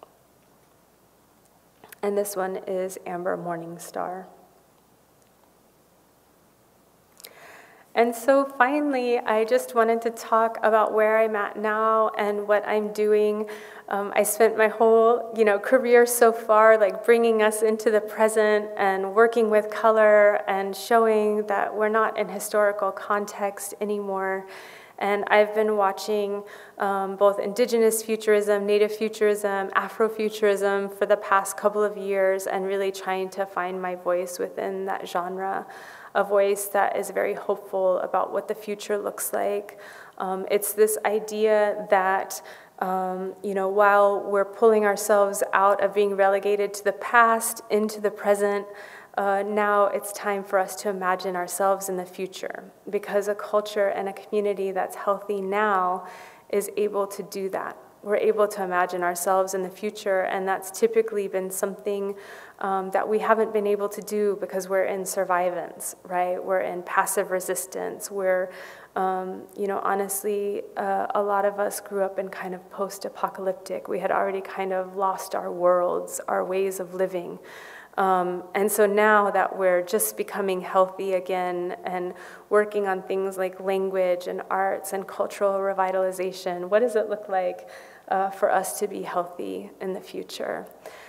And this one is Amber Morningstar. And so finally, I just wanted to talk about where I'm at now and what I'm doing. Um, I spent my whole, you know, career so far, like bringing us into the present and working with color and showing that we're not in historical context anymore. And I've been watching um, both Indigenous futurism, Native futurism, Afrofuturism for the past couple of years, and really trying to find my voice within that genre, a voice that is very hopeful about what the future looks like. Um, it's this idea that Um, you know, while we're pulling ourselves out of being relegated to the past into the present, uh, now it's time for us to imagine ourselves in the future, because a culture and a community that's healthy now is able to do that. We're able to imagine ourselves in the future, and that's typically been something um, that we haven't been able to do because we're in survivance, right? We're in passive resistance. We're, um, you know, honestly, uh, a lot of us grew up in kind of post-apocalyptic. We had already kind of lost our worlds, our ways of living. Um, and so now that we're just becoming healthy again and working on things like language and arts and cultural revitalization, what does it look like uh, for us to be healthy in the future?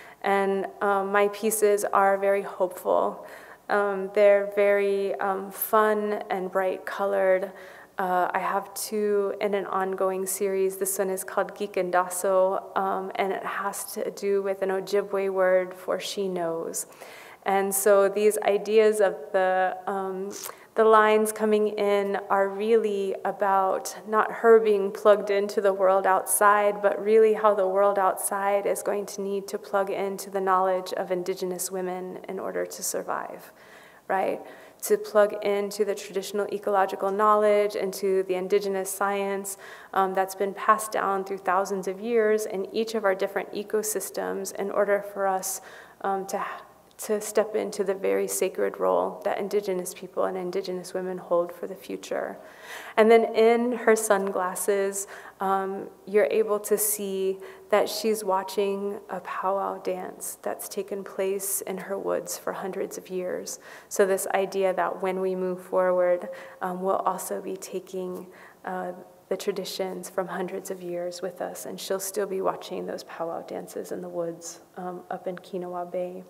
And um, my pieces are very hopeful. Um, they're very um, fun and bright colored. Uh, I have two in an ongoing series. This one is called Gikendaso, um, and it has to do with an Ojibwe word for she knows. And so these ideas of the, um, the lines coming in are really about not her being plugged into the world outside, but really how the world outside is going to need to plug into the knowledge of Indigenous women in order to survive, right? To plug into the traditional ecological knowledge and to the Indigenous science um, that's been passed down through thousands of years in each of our different ecosystems in order for us um, to, to step into the very sacred role that Indigenous people and Indigenous women hold for the future. And then in her sunglasses, um, you're able to see that she's watching a powwow dance that's taken place in her woods for hundreds of years. So this idea that when we move forward, um, we'll also be taking uh, the traditions from hundreds of years with us, and she'll still be watching those powwow dances in the woods um, up in Kinawa Bay.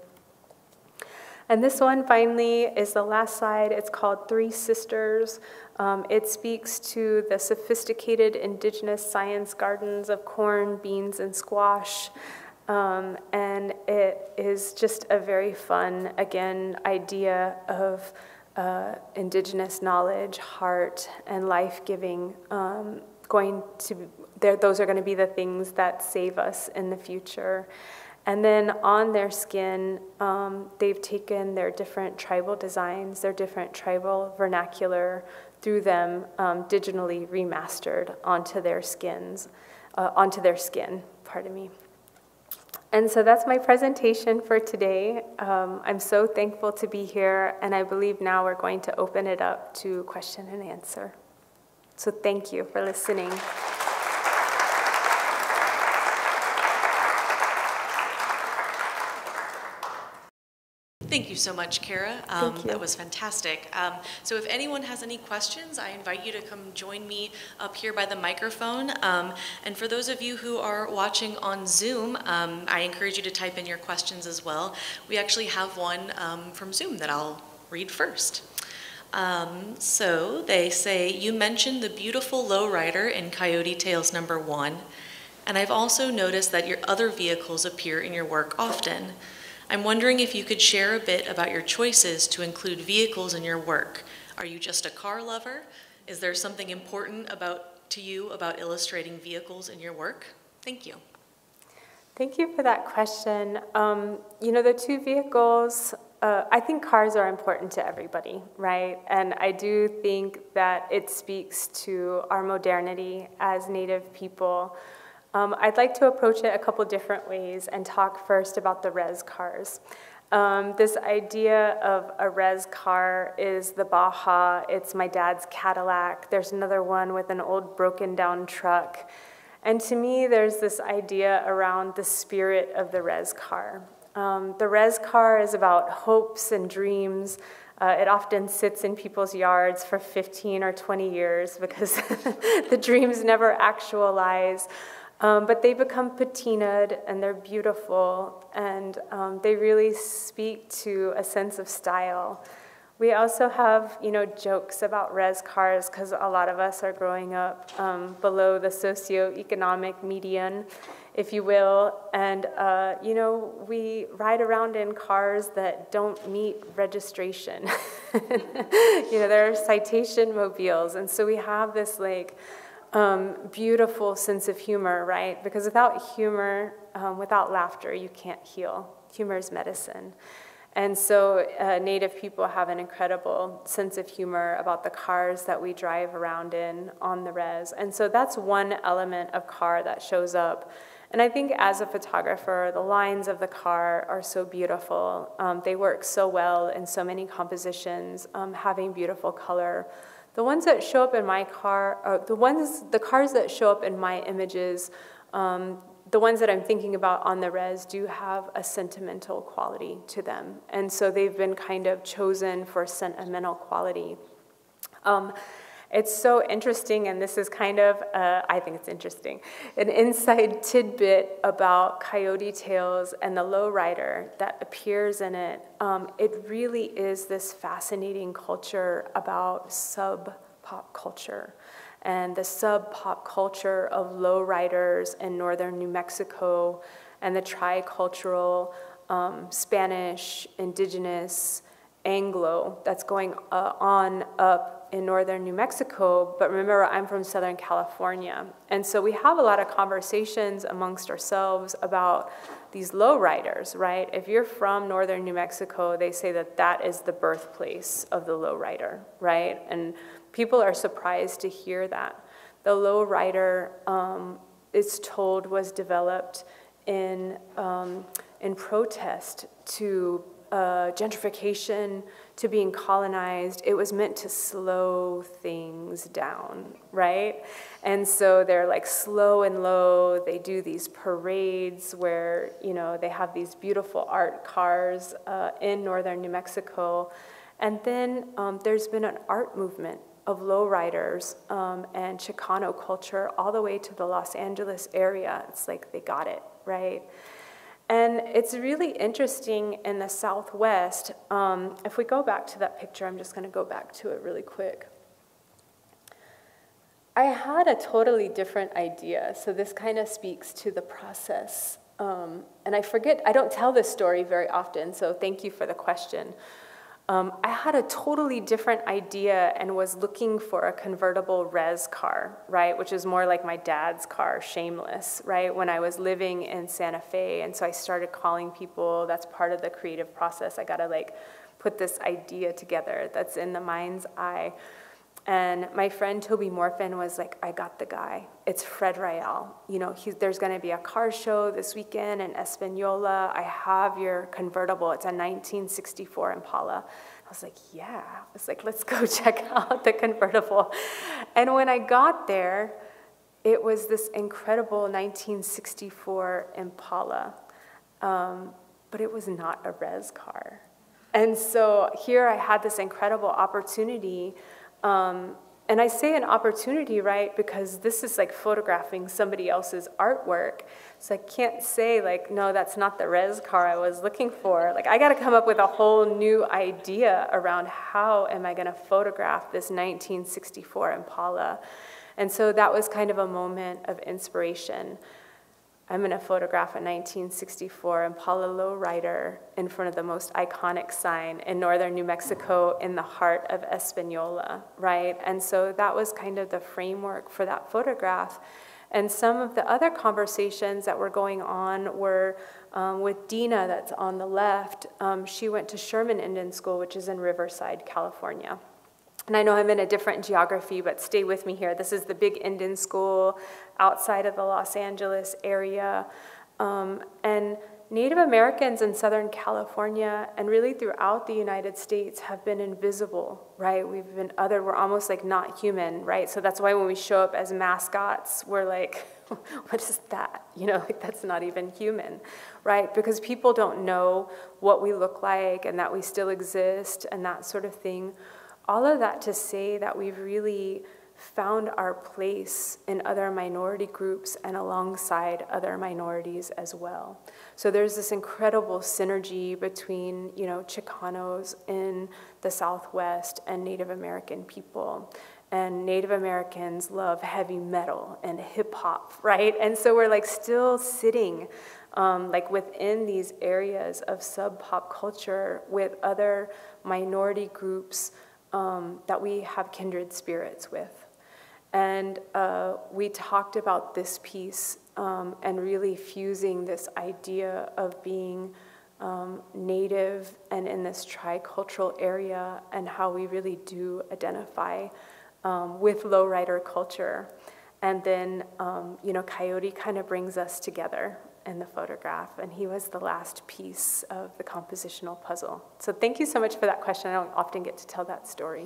And this one, finally, is the last slide. It's called Three Sisters. Um, it speaks to the sophisticated Indigenous science gardens of corn, beans, and squash. Um, and it is just a very fun, again, idea of uh, Indigenous knowledge, heart, and life-giving. Um, going to, those are going to be the things that save us in the future. And then on their skin, um, they've taken their different tribal designs, their different tribal vernacular through them, um, digitally remastered onto their skins, uh, onto their skin, pardon me. And so that's my presentation for today. Um, I'm so thankful to be here, and I believe now we're going to open it up to question and answer. So thank you for listening. Thank you so much, Cara. Um, that was fantastic. Um, so if anyone has any questions, I invite you to come join me up here by the microphone. Um, and for those of you who are watching on Zoom, um, I encourage you to type in your questions as well. We actually have one um, from Zoom that I'll read first. Um, so they say, you mentioned the beautiful lowrider in Coyote Tales number one, and I've also noticed that your other vehicles appear in your work often. I'm wondering if you could share a bit about your choices to include vehicles in your work. Are you just a car lover? Is there something important about to you about illustrating vehicles in your work? Thank you. Thank you for that question. Um, you know, the two vehicles, uh, I think cars are important to everybody, right? And I do think that it speaks to our modernity as Native people. Um, I'd like to approach it a couple different ways and talk first about the res cars. Um, this idea of a res car is the Baja, it's my dad's Cadillac. There's another one with an old broken down truck. And to me, there's this idea around the spirit of the res car. Um, the res car is about hopes and dreams. Uh, it often sits in people's yards for fifteen or twenty years because the dreams never actualize. Um, but they become patinaed, and they're beautiful, and um, they really speak to a sense of style. We also have, you know, jokes about res cars because a lot of us are growing up um, below the socioeconomic median, if you will. And, uh, you know, we ride around in cars that don't meet registration. You know, there are citation mobiles. And so we have this, like, um, beautiful sense of humor, right? Because without humor, um, without laughter, you can't heal. Humor is medicine. And so uh, Native people have an incredible sense of humor about the cars that we drive around in on the res. And so that's one element of car that shows up. And I think as a photographer, the lines of the car are so beautiful. Um, they work so well in so many compositions, um, having beautiful color. The ones that show up in my car, uh, the ones, the cars that show up in my images, um, the ones that I'm thinking about on the res do have a sentimental quality to them. And so they've been kind of chosen for sentimental quality. Um, it's so interesting, and this is kind of, uh, I think it's interesting, an inside tidbit about Coyote Tales and the lowrider that appears in it. Um, it really is this fascinating culture about sub-pop culture. And the sub-pop culture of lowriders in northern New Mexico and the tricultural um, Spanish, indigenous, Anglo that's going uh, on up in northern New Mexico. But remember, I'm from Southern California. And so we have a lot of conversations amongst ourselves about these lowriders, right? If you're from northern New Mexico, they say that that is the birthplace of the lowrider, right? And people are surprised to hear that. The lowrider, um, it's told, was developed in, um, in protest to uh, gentrification, to being colonized. It was meant to slow things down, right? And so they're like slow and low. They do these parades where, you know, they have these beautiful art cars uh, in northern New Mexico. And then um, there's been an art movement of lowriders um, and Chicano culture all the way to the Los Angeles area. It's like they got it, right? And it's really interesting in the Southwest. Um, if we go back to that picture, I'm just gonna go back to it really quick. I had a totally different idea, so this kind of speaks to the process. Um, and I forget, I don't tell this story very often, so thank you for the question. Um, I had a totally different idea and was looking for a convertible res car, right, which is more like my dad's car, Shameless, right, when I was living in Santa Fe. And so I started calling people. That's part of the creative process. I got to like put this idea together that's in the mind's eye. And my friend Toby Morfin was like, I got the guy. It's Fred Rael. You know, he's, there's going to be a car show this weekend in Espanola. I have your convertible. It's a nineteen sixty-four Impala. I was like, yeah. I was like, let's go check out the convertible. And when I got there, it was this incredible nineteen sixty-four Impala. Um, but it was not a res car. And so here I had this incredible opportunity. Um, and I say an opportunity, right, because this is like photographing somebody else's artwork. So I can't say like, no, that's not the res car I was looking for. Like I got to come up with a whole new idea around how am I going to photograph this nineteen sixty-four Impala. And so that was kind of a moment of inspiration. I'm going to photograph a nineteen sixty-four Impala lowrider in front of the most iconic sign in northern New Mexico in the heart of Espanola, right? And so that was kind of the framework for that photograph. And some of the other conversations that were going on were um, with Dina, that's on the left. Um, she went to Sherman Indian School, which is in Riverside, California. And I know I'm in a different geography, but stay with me here. This is the big Indian school outside of the Los Angeles area. Um, and Native Americans in Southern California and really throughout the United States have been invisible, right? We've been other, we're almost like not human, right? So that's why when we show up as mascots, we're like, what is that? You know, like that's not even human, right? Because people don't know what we look like and that we still exist and that sort of thing. All of that to say that we've really found our place in other minority groups and alongside other minorities as well. So there's this incredible synergy between, you know, Chicanos in the Southwest and Native American people. And Native Americans love heavy metal and hip hop, right? And so we're like still sitting um, like within these areas of sub-pop culture with other minority groups um, that we have kindred spirits with. And uh, we talked about this piece um, and really fusing this idea of being um, Native and in this tricultural area and how we really do identify um, with lowrider culture. And then, um, you know, Coyote kind of brings us together in the photograph, and he was the last piece of the compositional puzzle. So thank you so much for that question. I don't often get to tell that story.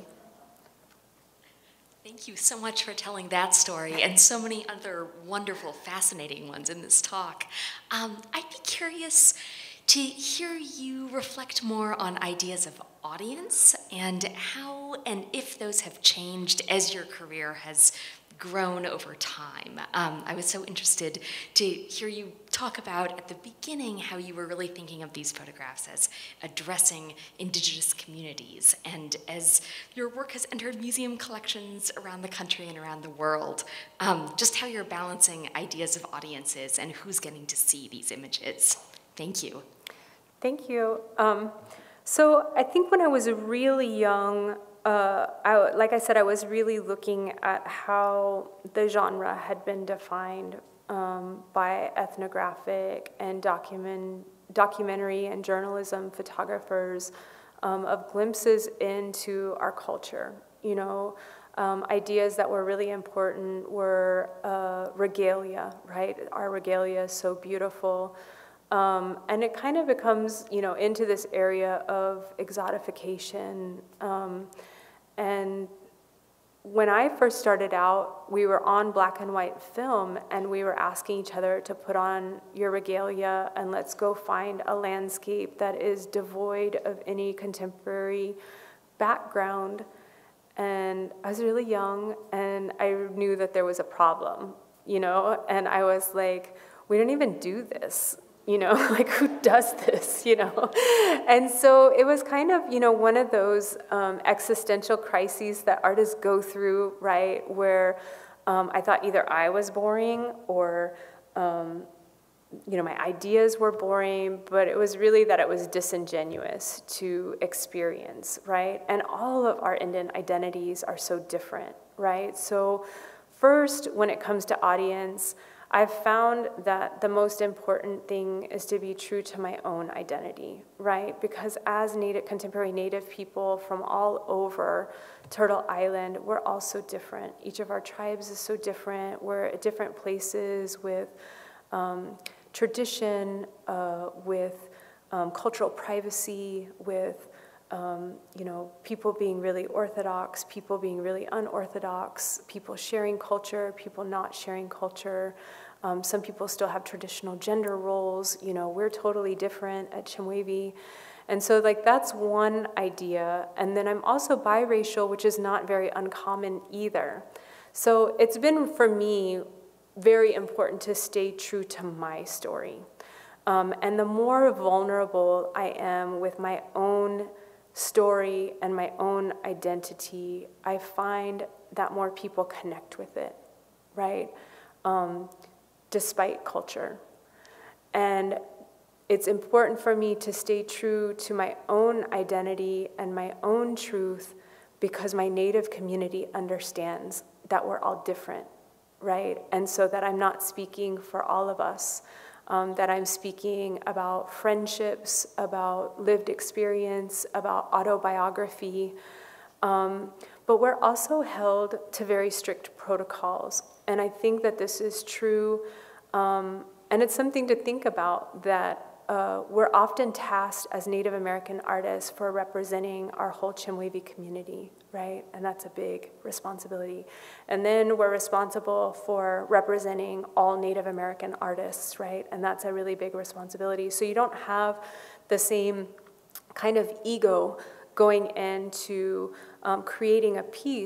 Thank you so much for telling that story and so many other wonderful, fascinating ones in this talk. Um, I'd be curious to hear you reflect more on ideas of audience and how and if those have changed as your career has grown over time. Um, I was so interested to hear you talk about at the beginning how you were really thinking of these photographs as addressing Indigenous communities, and as your work has entered museum collections around the country and around the world, um, just how you're balancing ideas of audiences and who's getting to see these images. Thank you. Thank you. Um, so I think when I was really young, Uh, I, like I said, I was really looking at how the genre had been defined um, by ethnographic and document, documentary and journalism photographers um, of glimpses into our culture. You know, um, ideas that were really important were uh, regalia, right? Our regalia is so beautiful. Um, and it kind of becomes, you know, into this area of exotification. Um, And when I first started out, we were on black and white film, and we were asking each other to put on your regalia and let's go find a landscape that is devoid of any contemporary background. And I was really young, and I knew that there was a problem, you know, and I was like, we don't even do this. You know, like who does this, you know? And so it was kind of, you know, one of those um, existential crises that artists go through, right? Where um, I thought either I was boring or, um, you know, my ideas were boring, but it was really that it was disingenuous to experience, right? And all of our Indian identities are so different, right? So first, when it comes to audience, I've found that the most important thing is to be true to my own identity, right? Because as native, contemporary Native people from all over Turtle Island, we're all so different. Each of our tribes is so different. We're at different places with um, tradition, uh, with um, cultural privacy, with Um, you know, people being really orthodox, people being really unorthodox, people sharing culture, people not sharing culture. Um, some people still have traditional gender roles. You know, we're totally different at Chemehuevi. And so, like, that's one idea. And then I'm also biracial, which is not very uncommon either. So it's been, for me, very important to stay true to my story. Um, and the more vulnerable I am with my own story and my own identity, I find that more people connect with it, right? Um, despite culture. And it's important for me to stay true to my own identity and my own truth because my Native community understands that we're all different, right? And so that I'm not speaking for all of us. Um, that I'm speaking about friendships, about lived experience, about autobiography. Um, but we're also held to very strict protocols. And I think that this is true, um, and it's something to think about, that uh, we're often tasked as Native American artists for representing our whole Chemehuevi community, right? And that's a big responsibility. And then we're responsible for representing all Native American artists, right? And that's a really big responsibility. So you don't have the same kind of ego going into um, creating a piece.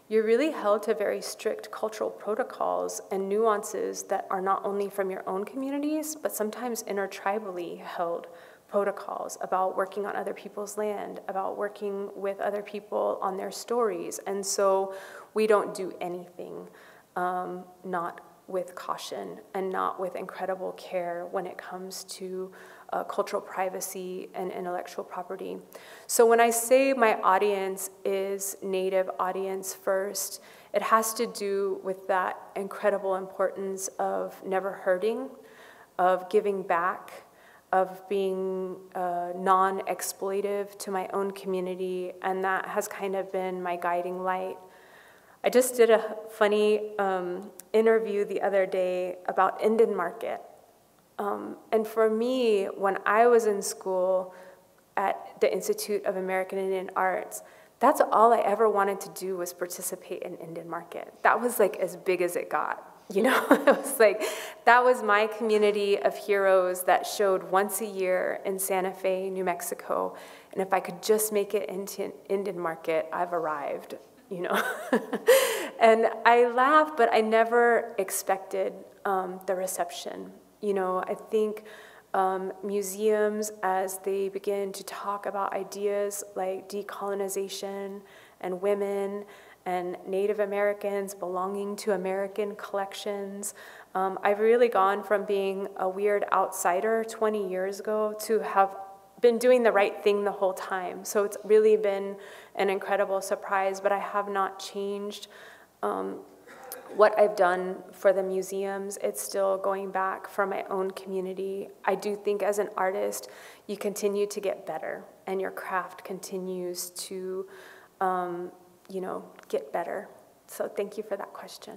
you're really held to very strict cultural protocols and nuances that are not only from your own communities, but sometimes intertribally held protocols about working on other people's land, about working with other people on their stories. And so we don't do anything um, not with caution and not with incredible care when it comes to uh, cultural privacy and intellectual property. So when I say my audience is Native audience first, it has to do with that incredible importance of never hurting, of giving back, of being uh, non-exploitive to my own community, and that has kind of been my guiding light. I just did a funny um, interview the other day about Indian market. Um, and for me, when I was in school at the Institute of American Indian Arts, that's all I ever wanted to do was participate in Indian market. That was like as big as it got. You know, it was like, that was my community of heroes that showed once a year in Santa Fe, New Mexico. And if I could just make it into Indian market, I've arrived, you know. And I laugh, but I never expected um, the reception. You know, I think um, museums, as they begin to talk about ideas like decolonization and women and Native Americans belonging to American collections. Um, I've really gone from being a weird outsider twenty years ago to have been doing the right thing the whole time. So it's really been an incredible surprise, but I have not changed um, what I've done for the museums. It's still going back for my own community. I do think as an artist, you continue to get better and your craft continues to um, you know, get better. So thank you for that question.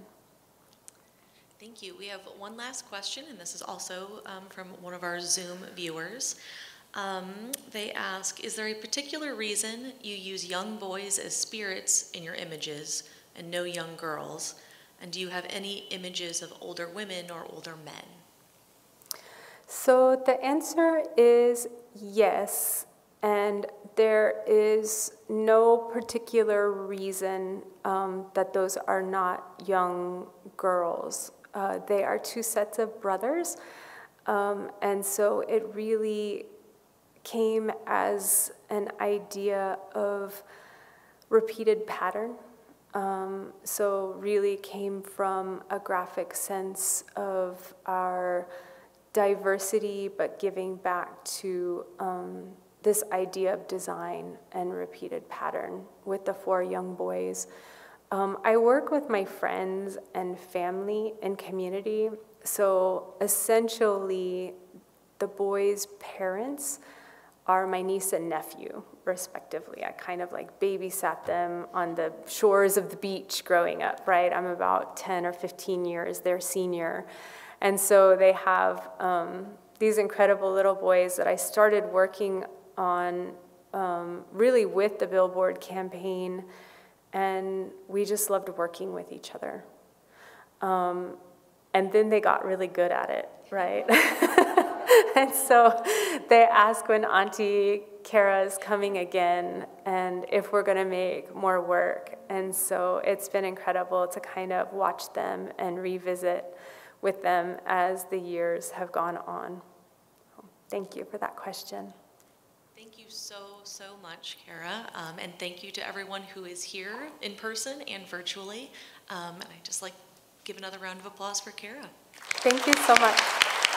Thank you. We have one last question, and this is also um, from one of our Zoom viewers. Um, they ask, is there a particular reason you use young boys as spirits in your images and no young girls? And do you have any images of older women or older men? So the answer is yes. And there is no particular reason um, that those are not young girls. Uh, they are two sets of brothers. Um, and so it really came as an idea of repeated pattern. Um, so really came from a graphic sense of our diversity, but giving back to um, this idea of design and repeated pattern with the four young boys. Um, I work with my friends and family and community, so essentially the boys' parents are my niece and nephew, respectively. I kind of like babysat them on the shores of the beach growing up, right? I'm about ten or fifteen years their senior. And so they have um, these incredible little boys that I started working on um, really with the Billboard campaign, and we just loved working with each other. Um, and then they got really good at it, right? And so they ask when Auntie Cara is coming again and if we're gonna make more work. And so it's been incredible to kind of watch them and revisit with them as the years have gone on. Thank you for that question. Thank you so, so much, Cara, um, and thank you to everyone who is here in person and virtually. Um, and I'd just like to give another round of applause for Cara. Thank you so much.